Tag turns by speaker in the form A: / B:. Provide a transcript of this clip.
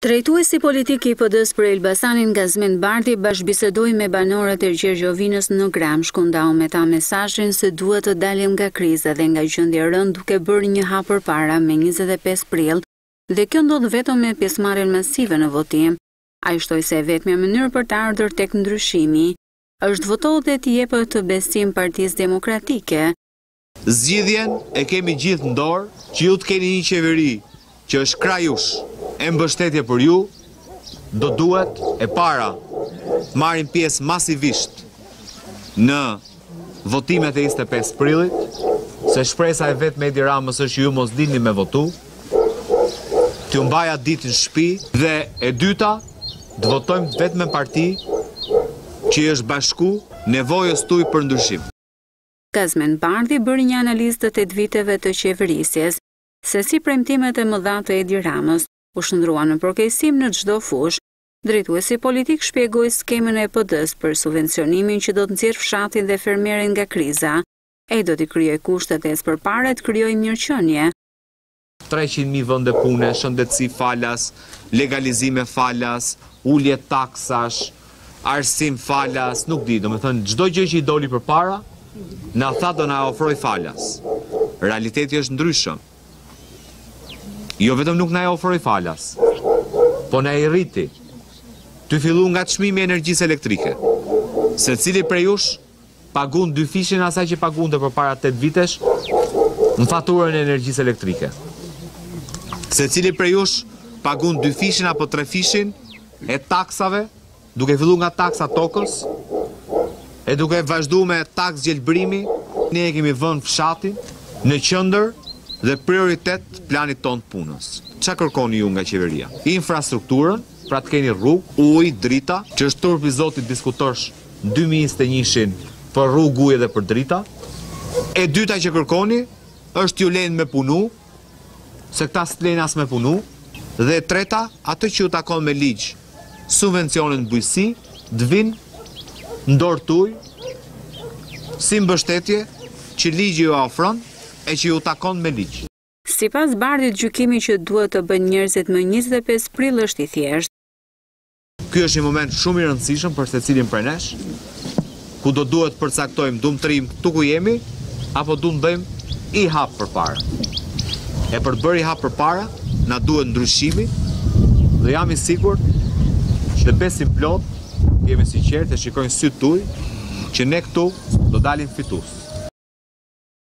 A: Drejtuesi politik i PD-s për Elbasanin Gazment Bardhi bashkëbisedoi me banorët e Gjergjovinës në Gramshit, ku ndau me ta mesazhin se duhet të dalim nga kriza dhe nga gjendja e rëndë duke bërë një hap përpara me 25 prill, dhe kjo ndodh vetëm me pjesëmarrjen masive në votim. Ai shtoi se vetmja mënyrë për të ardhur tek ndryshimi është votohet dhe të jepet të besim Partisë Demokratike.
B: Zgjidhjen e kemi gjithë në dorë, që ju të keni një qeveri që është krah jush, e mbështetje për ju, do duhet e para marrin pjesë masivisht në votimet e 25 prillit, se shpresa e vetë me Edi Ramës është që ju mos dilni me votu, t'ju mbaja ditën në shtëpi, dhe e dyta, të votojmë vetëm me parti që është bashku nevojës tuaj për ndryshim.
A: Gazment Bardhi bëri një analizë të 8 viteve të qeverisjes, se si premtimet e mëdha të Edi Ramës u shndrua në përkeqësim në çdo fushë. Drejtuesi politik shpjegoi skemën e PD-s për subvencionimin që do të nxjerrë fshatin dhe fermierin nga kriza, e do t'i krijojë kushtet e përpara të krijojë mirëqenie.
B: 300.000 vende pune, shëndetësi falas, legalizime falas, ulje taksash, arsim falas, nuk di, domethënë çdo gjë që i doli përpara, na tha do na ofroj falas. Realiteti është ndryshëm. Jo vetëm nuk na e ofroi falas, po na i rriti. Ty fillu nga çmimi i energjisë elektrike. Secili prej jush pagun 2 fishin asaj që pagunte përpara 8 vitesh në faturën e energjisë elektrike. Secili prej jush pagun 2 fishin apo 3 fishin e taksave, duke fillu nga taksa tokës, e duke vazhduar me taks gjelbrimi. Ne e kemi vënë fshatin në qendër dhe prioritet planit ton të punës. Çfarë kërkoni ju nga qeveria? Infrastrukturën, pra të keni rrugë, ujë, drita, që është turpi i Zotit diskutosh 2021-shin për rrugë, ujë dhe për drita. E dyta që kërkoni është ju lejnë me punu, se këta s'lejnë as me punu. Dhe e treta, atë që ju takon me ligj, subvencionin bujqësi, të vinë në dorë tuaj, si mbështetje që ligji ju ofron e që ju takon me ligj.
A: Sipas Bardhit, gjykimi që duhet të bëjnë njerëzit më 25 prill është i thjeshtë.
B: Ky është një moment shumë i rëndësishëm për secilin prej nesh, ku do duhet përcaktojmë dum të rrim këtu ku jemi, apo dum bëjmë i hap përpara. E për të bërë i hap përpara, na duhet ndryshimi, dhe jam i sigurt që besim plot, jemi sinqert e shikojnë sytë tuaj, që ne këtu do dalim fitues.